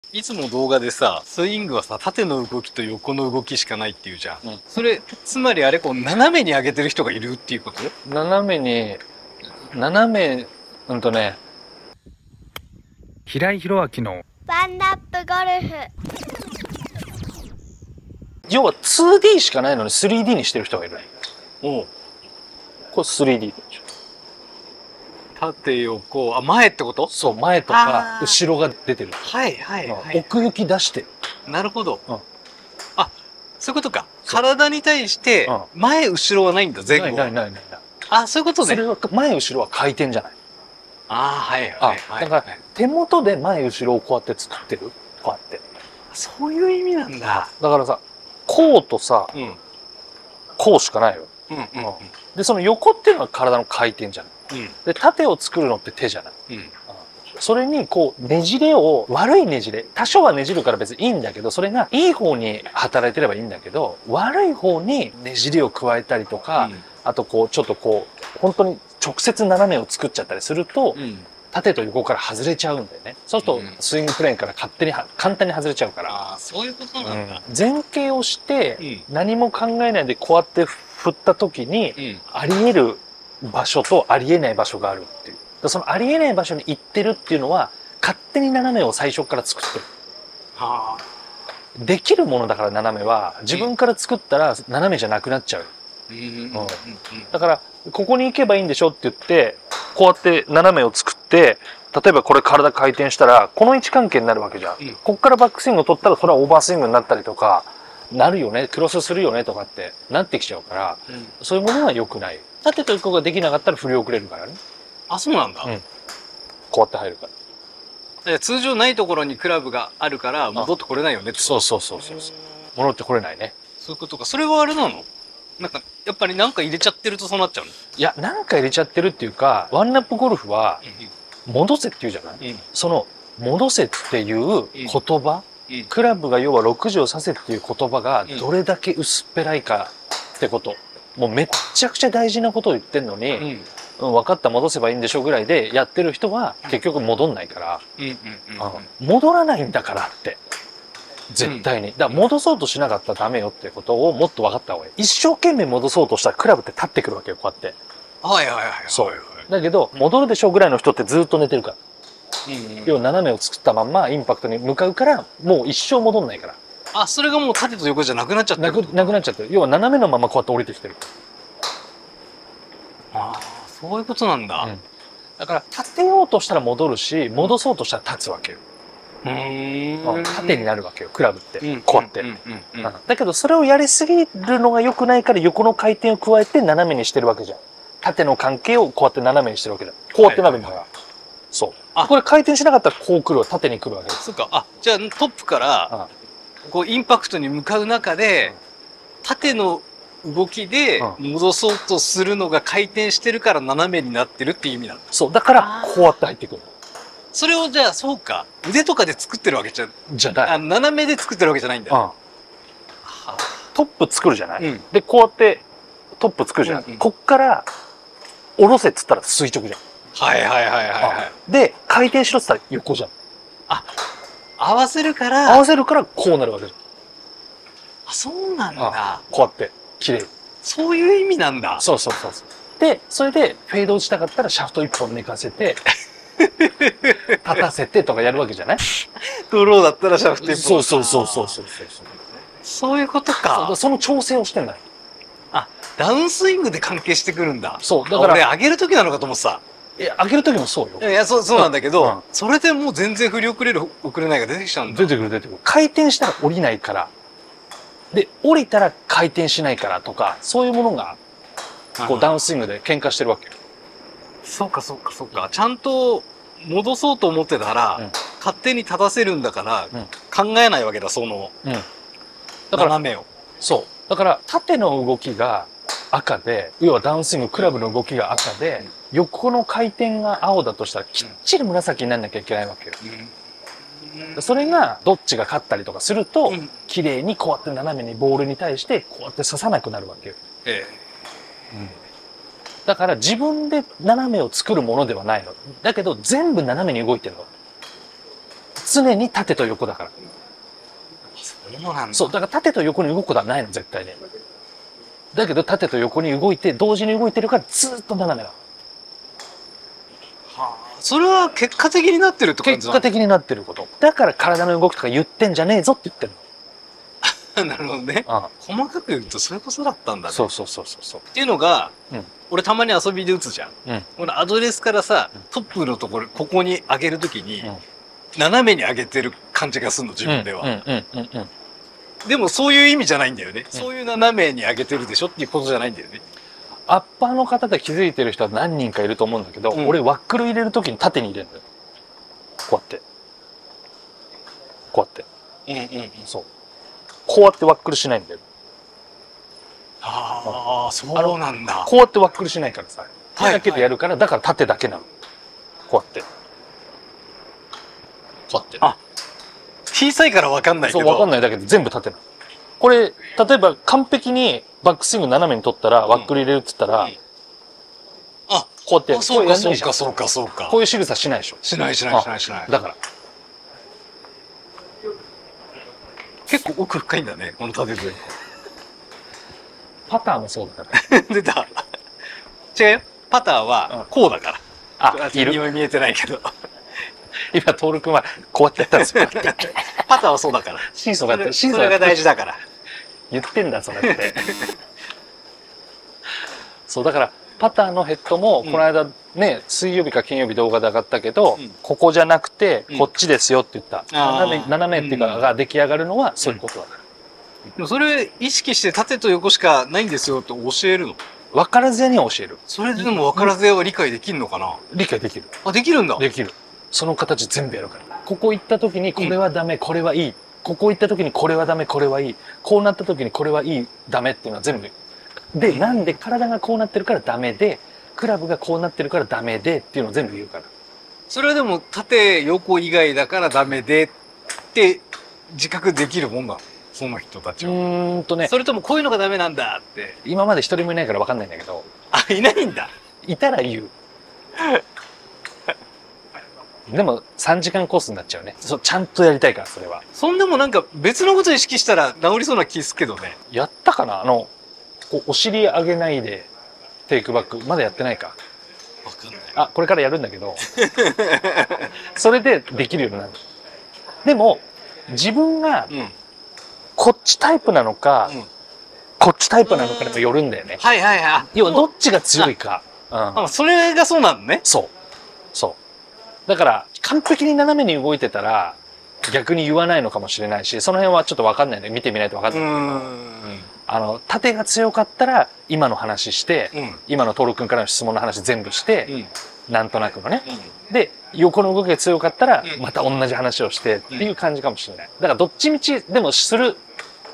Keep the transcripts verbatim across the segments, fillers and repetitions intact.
いつも動画でさ、スイングはさ、縦の動きと横の動きしかないっていうじゃん。 うん、 それ、つまりあれ、こう、斜めに上げてる人がいるっていうこと？ 斜めに、斜め、うんとね、 平井宏明のワンナップゴルフ。 要は ツーディー しかないのに スリーディー にしてる人がいる。 おう。 これ スリーディー でしょ。 縦横、あ、前ってこと？ そう、前とかあー後ろが出てる。 はいはいはい。 奥行き出してる。 なるほど。 うんあ、そういうことか。 そう体に対して、前後ろはないんだ、前後は。 ないないないないない。 あ、そういうことね。 それは前後ろは回転じゃない。 ああ、はいあはいはい。 だから手元で前後ろをこうやって作ってる。こうやって。 そういう意味なんだ。 だからさ、こうとさ、 うん。うんこうしかないよ。 うんうん。 で、その横っていうのは体の回転じゃない。 うんで、縦を作るのって手じゃない。 うん。 それにこうねじれを、悪いねじれ、多少はねじるから別にいいんだけど、それがいい方に働いてればいいんだけど、悪い方にねじれを加えたりとか、 うんあとこうちょっとこう本当に直接斜めを作っちゃったりすると、 うん。 縦と横から外れちゃうんだよね。そうするとうんスイングプレーンから勝手には簡単に外れちゃうから、 ああ、そういうことなんだ。 前傾をしてうん何も考えないでこうやって振った時に、 うん。 あり得る場所とあり得ない場所があるっていう。だそのあり得ない場所に行ってるっていうのは、勝手に斜めを最初から作ってる。 はあ。 できるものだから斜めは、自分から作ったら斜めじゃなくなっちゃう。 うんうんうんうん。 だから、ここに行けばいいんでしょって言って、こうやって斜めを作って、例えばこれ体回転したら、この位置関係になるわけじゃん。 うんこっからバックスイングを取ったら、それはオーバースイングになったりとか、なるよね、クロスするよねとかってなってきちゃうから、 うん。 そういうものは良くない。縦と横ができなかったら振り遅れるからね。 あ、そうなんだ。 うんこうやって入るから。 で通常ないところにクラブがあるから戻ってこれないよねってこと。 そうそうそうそうそう。戻ってこれないね。 そういうことか。それはあれなの？なんか、やっぱりなんか入れちゃってるとそうなっちゃうの？ いや、なんか入れちゃってるっていうか、ワンナップゴルフは、戻せって言うじゃない、 うん。 その、戻せっていう言葉、 うん。 クラブが要はろくじを指せっていう言葉がうんどれだけ薄っぺらいかってこと。もうめっちゃくちゃ大事なことを言ってんのに、 うん。 うん分かった戻せばいいんでしょぐらいでやってる人は結局戻んないから、 うん。うん。 うん戻らないんだからって。絶対に。だから戻そうとしなかったらダメよっていうことをもっと分かった方がいい。一生懸命戻そうとしたらクラブって立ってくるわけよ、こうやって。 はいはいはいはい。 そう。だけど、戻るでしょぐらいの人ってずっと寝てるから。 うん。 要は斜めを作ったまんまインパクトに向かうから、もう一生戻んないから。 あ、それがもう縦と横じゃなくなっちゃってる。 なく、なくなっちゃってる。要は斜めのままこうやって降りてきてる。 ああ、そういうことなんだ。 うんだから、立てようとしたら戻るし、戻そうとしたら立つわけよ。 うーん。 縦になるわけよ、クラブって。 うん。 こうやって。 うん。うん。うん。 うんだけど、それをやりすぎるのが良くないから横の回転を加えて斜めにしてるわけじゃん。縦の関係をこうやって斜めにしてるわけじゃん。こうやってなるんだから。そう。 あこれ回転しなかったらこう来るわ、縦に来るわけです。 そっか。あ、じゃあトップから、こうインパクトに向かう中で、縦の動きで戻そうとするのが回転してるから斜めになってるっていう意味なんだ。 そう。だから、こうやって入ってくる。 それをじゃあそうか、腕とかで作ってるわけじゃ、 じゃない。 あ、斜めで作ってるわけじゃないんだ。 うんトップ作るじゃない、 うんで、こうやってトップ作るじゃん。 うんうんこっから、下ろせっつったら垂直じゃん。 はいはいはいはいはい。 で、回転しろっつったら横じゃん。 合わせるか合ら、 わせるからこうなるわけじあ、そうなんゃん。 だ。 こうやって、綺麗に。 そういう意味なんだ。 そうそうそうそう。で、それでフェード打ちたかったらシャフト一本寝かせて、立たせてとかやるわけじゃないドローだったらシャフト一本。 そうそうそうそうそうそう。 そういうことそうか。 その調整をしてんだよ。 あ、ダウンスイングで関係してくるんだ。 そうだから俺上げる時なのかと思ってた。 いや、上げる時もそうよ。 いや、そう、そうなんだけど、 うんそれでもう全然振り遅れる、遅れないが出てきちゃうんだ。 出てくる出てくる。回転したら降りないから。で、降りたら回転しないからとか、そういうものが、こうダウンスイングで喧嘩してるわけよ。 そうかそうかそうか。ちゃんと戻そうと思ってたら、 うん勝手に立たせるんだから、 うん考えないわけだ、その、 うん。だから、 斜めを。 そう。だから、縦の動きが赤で、要はダウンスイング、クラブの動きが赤で、横の回転が青だとしたら、きっちり紫にならなきゃいけないわけよ。それが、どっちが勝ったりとかすると、 うん綺麗にこうやって斜めにボールに対して、こうやって刺さなくなるわけよ。 えだから自分で斜めを作るものではないの。だけど全部斜めに動いてるの。 常に縦と横だから。 そうなんだ。 そう、だから縦と横に動くことはないの、絶対に。だけど縦と横に動いて、同時に動いてるからずっと斜めだ。 はあ、それは結果的になってるって感じ結果的になってること。だから体の動きとか言ってんじゃねえぞって言ってるの。なるほどね。 の。 細かく言うとそれこそだったんだね。 そうそうそうそうそう。 っていうのが、 うん、 俺たまに遊びで打つじゃん。 うん、 俺アドレスからさ、トップのところ、ここに上げるときに、 うん、 斜めに上げてる感じがするの、自分では。 うんうんうんうんうん。 でもそういう意味じゃないんだよね。そういう斜めに上げてるでしょっていうことじゃないんだよね。 アッパーの方で気づいてる人は何人かいると思うんだけど、 うん、 俺ワックル入れるときに縦に入れるんだよ。こうやって。こうやって。 うんうんうん。 そう。こうやってワックルしないんだよ。 ああ、そうなんだ。 こうやってワックルしないからさ。手だけでやるから、だから縦だけなの。こうやって。こうやって。 あ、小さいから分かんないけど。 そう、分かんないだけで全部縦なの。これ、例えば完璧にバックスイング斜めに取ったら、ワックル入れるって言ったら、うんうん、 あ、 こうやって。 そうか、そうか、そうか、そうか。 こういう仕草しないでしょ。 しない、しない、しない、しない。 だから。 結構奥深いんだね、この縦で。 パターもそうだから。 出た。違うよ。パターはこうだから。 あ、いる。 今見えてないけど。 今、トール君はこうやってやったんですよ。 パターはそうだから。 シーソーがやってる。 それが大事だから。 言ってんだ、それって。そう、だから、パターのヘッドも、この間ね、水曜日か金曜日動画で上がったけど、ここじゃなくて、こっちですよって言った。斜め、斜めっていうか、が出来上がるのは、そういうことだから。 でもそれ意識して縦と横しかないんですよって教えるの？ 分からずには教える。 それでも分からずやは理解できるのかな？ 理解できる。 あ、できるんだ。 できる。その形全部やるから。ここ行った時にこれはダメ、これはいい。ここ行った時にこれはダメ、これはいい。こうなった時にこれはいい、ダメっていうのは全部。で、なんで体がこうなってるからダメで、クラブがこうなってるからダメでっていうのを全部言うから。 それはでも縦横以外だからダメでって自覚できるもんなの？その人たちは。うーんとね。 それともこういうのがダメなんだって。 今まで一人もいないから分かんないんだけど。 あ、いないんだ。 いたら言う。でもさんじかんコースになっちゃうね。そう、ちゃんとやりたいから、それは。 そんでもなんか別のこと意識したら治りそうな気すけどね。 やったかなあの、こうお尻上げないでテイクバック。まだやってないか。 わかんない。 あ、これからやるんだけど。それでできるようになる。でも、自分が、うん、こっちタイプなのか、うん、こっちタイプなのかにもよるんだよね。 はいはいはい。 要はどっちが強いか。 うん、あ、それがそうなのね。 そう。そう。だから、完璧に斜めに動いてたら、逆に言わないのかもしれないし、その辺はちょっとわかんないので、見てみないとわかんないんだけど。うんあの、縦が強かったら、今の話して、うん、今のトール君からの質問の話全部して、うん、なんとなくのね。うん、で、横の動きが強かったら、また同じ話をしてっていう感じかもしれない。だからどっちみち、でもする、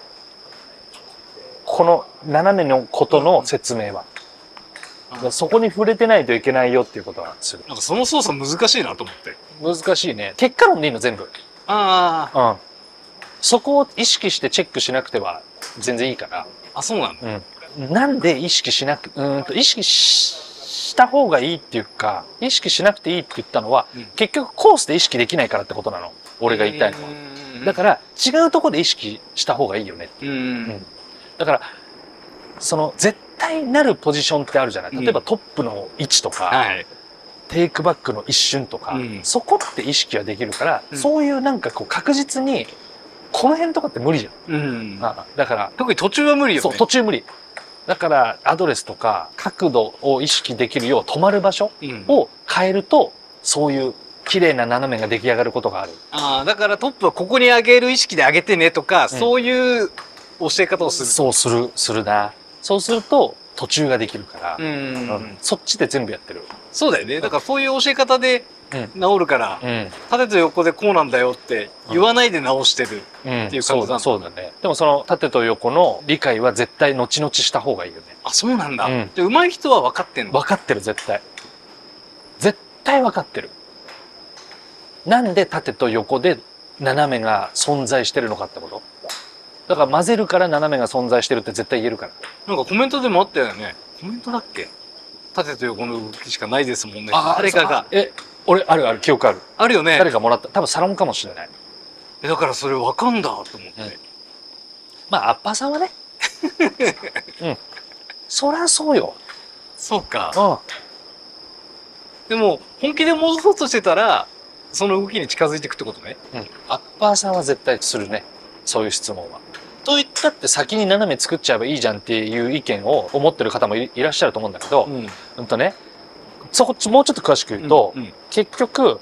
この斜めのことの説明は。うん、そこに触れてないといけないよっていうことはする。 なんかその操作難しいなと思って。 難しいね。結果論でいいの、全部。 ああ。 うん。そこを意識してチェックしなくては全然いいから。 あ、そうなんだ。 うん。なんで意識しなく、うんと、意識し、した方がいいっていうか、意識しなくていいって言ったのは、うん、結局コースで意識できないからってことなの。俺が言いたいのは。だから、違うところで意識した方がいいよねっていう。うん、だから、その、絶対なるポジションってあるじゃない。例えばトップの位置とか、うんはい、テイクバックの一瞬とか、うん、そこって意識はできるから、うん、そういうなんかこう確実に、この辺とかって無理じゃん。うん、あだから、 特に途中は無理よね。 そう、途中無理。だから、アドレスとか、角度を意識できるよう止まる場所を変えると、うん、そういう綺麗な斜めが出来上がることがある。 ああ、だからトップはここに上げる意識で上げてねとか、うん、そういう教え方をする。 そうする、するな。そうすると、途中ができるから、うん、うん、そっちで全部やってる。 そうだよね。だからそういう教え方で治るから、うん、縦と横でこうなんだよって言わないで直してるっていう感じなんだ、うん、 そうだね。でもその縦と横の理解は絶対後々した方がいいよね。 あ、そうなんだ。うん、で上手い人は分かってんの？ 分かってる、絶対。絶対分かってる。なんで縦と横で斜めが存在してるのかってこと。だから混ぜるから斜めが存在してるって絶対言えるから。 なんかコメントでもあったよね。コメントだっけ？縦と横の動きしかないですもんね。あ、誰かが。 え、 俺、あるある、記憶ある。 あるよね。 誰かもらった。多分サロンかもしれない。 だからそれわかんだと思って。うん、 まあ、アッパーさんはね。うん。そりゃそうよ。 そうか。 うん。 でも、本気で戻そうとしてたら、その動きに近づいていくってことね。 うん。アッパーさんは絶対するね。そういう質問は。と言ったって先に斜め作っちゃえばいいじゃんっていう意見を思ってる方も い, いらっしゃると思うんだけど、うん、うんとね、そこもうちょっと詳しく言うと、うんうん、結局、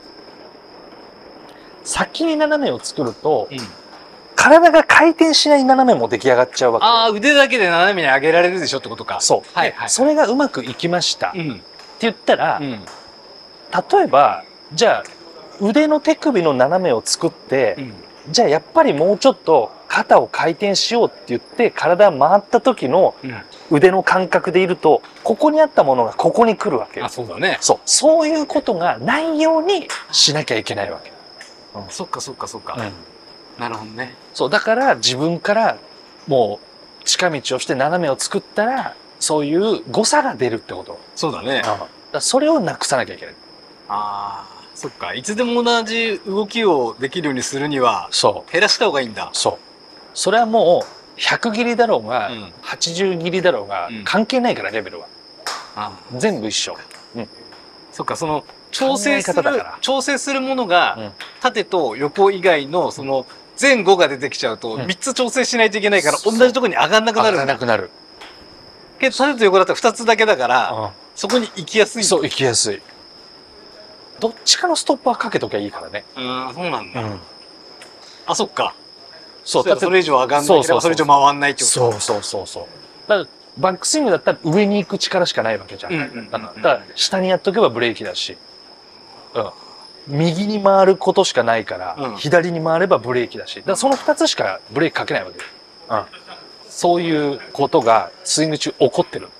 先に斜めを作ると、うん、体が回転しない斜めも出来上がっちゃうわけ。 ああ、腕だけで斜めに上げられるでしょってことか。 そう。はいはい。それがうまくいきました。うん、って言ったら、うん、例えば、じゃあ、腕の手首の斜めを作って、うん、じゃあやっぱりもうちょっと肩を回転しようって言って体が回った時の腕の感覚でいると、ここにあったものがここに来るわけ。 あ、そうだね。 そう。そういうことがないようにしなきゃいけないわけ。 うん、そっかそっかそっか。うん、なるほどね。 そう。だから自分からもう近道をして斜めを作ったら、そういう誤差が出るってこと。 そうだね。 うん、だからそれをなくさなきゃいけない。 ああ。そっか。いつでも同じ動きをできるようにするには、そう。減らした方がいいんだ。 そう。それはもう、ひゃく切りだろうが、うん、はちじゅう切りだろうが、うん、関係ないから、レベルは。ああ全部一緒。うん。 そっか、その、調整する、調整するものが、うん、縦と横以外の、その、前後が出てきちゃうと、みっつ調整しないといけないから、同じところに上がんなくなるんだ。 上がんなくなる。 けど、縦と横だったらふたつだけだから、うん、そこに行きやすい。 そう、行きやすい。どっちかのストップはかけときゃいいからね。 うん、そうなんだ。うん、あ、そっか。そう、だってそれ以上上がんないけど、それ以上回んないってこと。 そうそうそうそう。だからバックスイングだったら上に行く力しかないわけじゃん。だから下にやっとけばブレーキだし、うん、右に回ることしかないから、うん、左に回ればブレーキだし、だからそのふたつしかブレーキかけないわけよ。うん、そういうことがスイング中起こってる。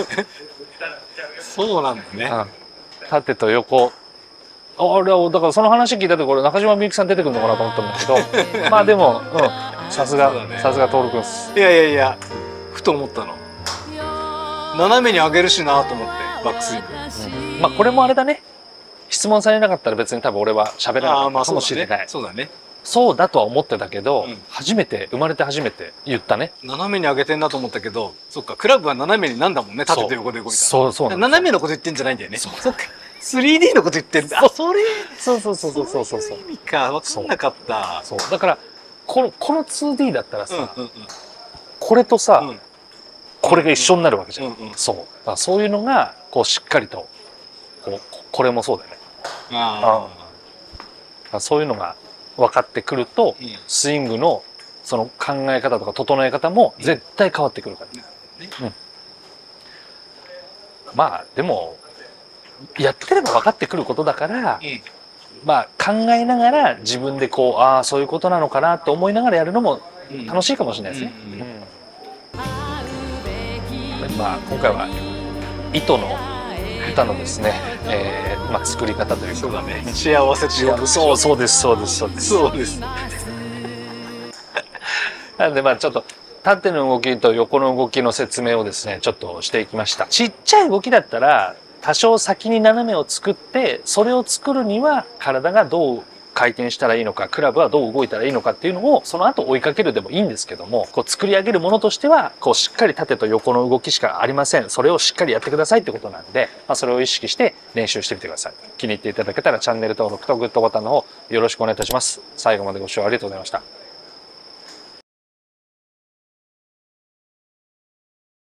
そうなんだね。うん、 縦と横。あれはだからその話聞いたところ中島みゆきさん出てくるのかなと思ったんだけどまあでもうんさすがさすが徹君っす。 いやいやいやふと思ったの斜めに上げるしなと思ってバックスイング、 うん、まあこれもあれだね質問されなかったら別に多分俺は喋らなかったかもしれない。 そうだねそうだとは思ってたけど、うん、初めて生まれて初めて言ったね。 斜めに上げてんなと思ったけどそっかクラブは斜めになんだもんね縦と横で動いたら。 そうそう斜めのこと言ってんじゃないんだよね。そっかスリーディー のこと言ってんだ。あ、それそうそうそうそうそうそうそう。 意味か、わかんなかった。 そう。だから、この、この ツーディー だったらさ、うんうんうん、これとさ、うん、これが一緒になるわけじゃん。うんうん、そう。だからそういうのが、こう、しっかりと、こう、これもそうだよね。ああ。そういうのが分かってくると、うん、スイングの、その考え方とか整え方も絶対変わってくるからね。うんうん、まあ、でも、やってれば分かってくることだから、うん、まあ考えながら自分でこうああそういうことなのかなと思いながらやるのも楽しいかもしれないですね。まあ今回は糸の歌のですね、えー、まあ作り方というか、 そうだね。幸せというそうそうですそうですそうですそうです。 なんでまあちょっと縦の動きと横の動きの説明をですねちょっとしていきました。ちっちゃい動きだったら多少先に斜めを作ってそれを作るには体がどう回転したらいいのかクラブはどう動いたらいいのかっていうのをその後追いかけるでもいいんですけどもこう作り上げるものとしてはこうしっかり縦と横の動きしかありません。それをしっかりやってくださいってことなんで、まあ、それを意識して練習してみてください。気に入っていただけたらチャンネル登録とグッドボタンの方よろしくお願いいたします。最後までご視聴ありがとうございました。